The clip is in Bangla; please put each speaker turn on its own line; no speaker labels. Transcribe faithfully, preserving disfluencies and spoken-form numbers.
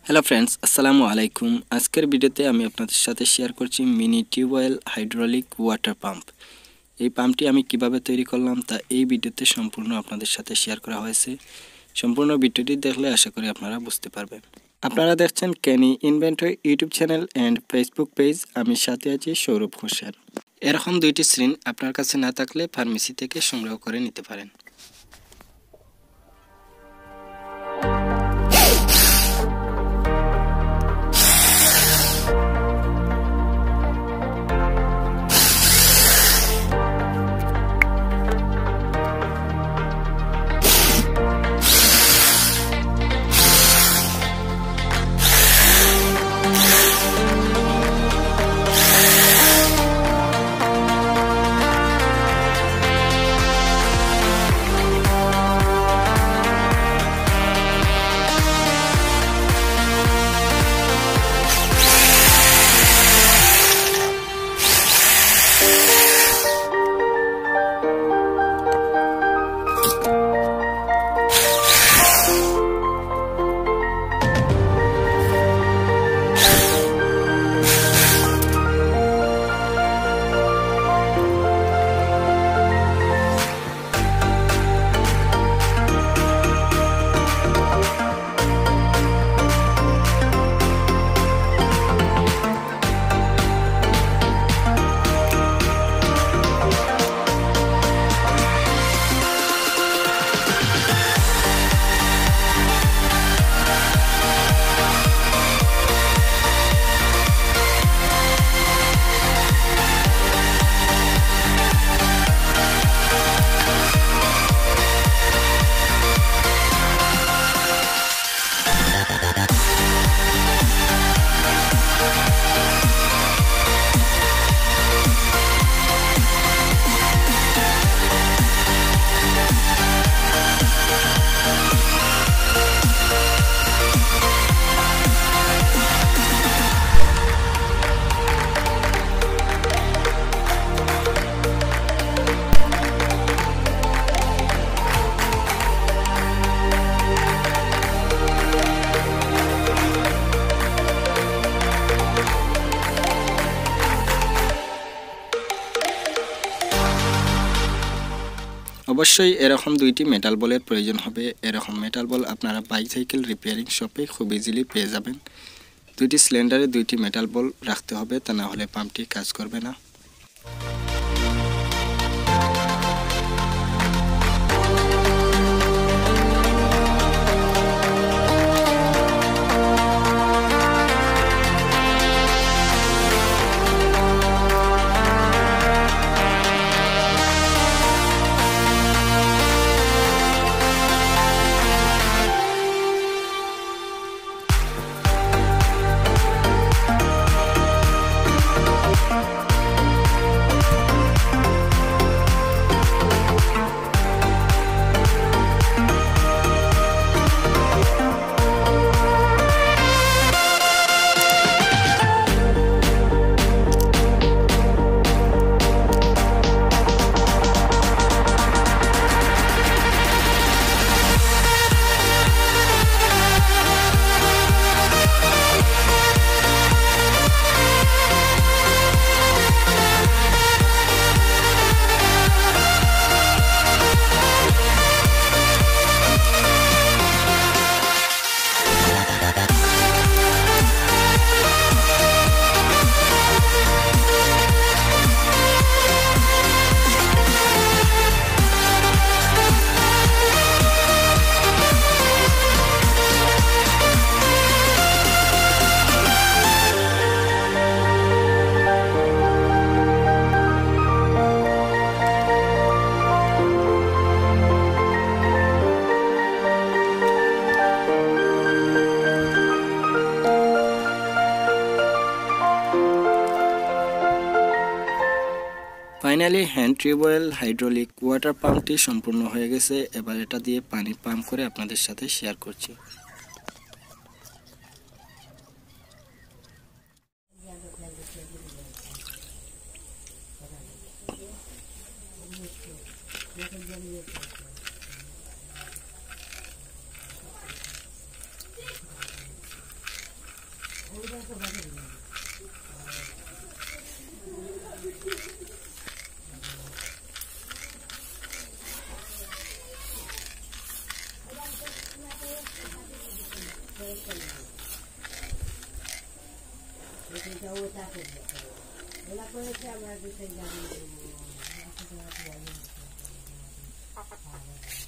হ্যালো ফ্রেন্ডস, আসসালামু আলাইকুম। আজকের ভিডিওতে আমি আপনাদের সাথে শেয়ার করছি mini tubewell hydraulic water pump. এই পাম্পটি আমি কিভাবে তৈরি করলাম তা এই ভিডিওতে সম্পূর্ণ আপনাদের সাথে শেয়ার করা হয়েছে। সম্পূর্ণ ভিডিওটি দেখলে আশা করি আপনারা বুঝতে পারবেন। আপনারা দেখছেন ক্যানি inventor YouTube channel and Facebook page. আমি সাথে আছি সৌরভ হোসেন। এরকম দুইটি স্ক্রিন আপনার কাছে না থাকলে ফার্মেসি থেকে সংগ্রহ করে নিতে পারেন। অবশ্যই এরকম দুইটি মেটাল বলের প্রয়োজন হবে। এরকম মেটাল বল আপনারা বাইসাইকেল রিপেয়ারিং শপে খুব ইজিলি পেয়ে যাবেন। দুইটি সিলিন্ডারে দুইটি মেটাল বল রাখতে হবে, তা না হলে পাম্পটি কাজ করবে না। Finally hand tubewell hydraulic water পাম্পটি সম্পূর্ণ হয়ে গেছে। এবার এটা দিয়ে পানি পাম্প করে আপনাদের সাথে শেয়ার করছি।
Kita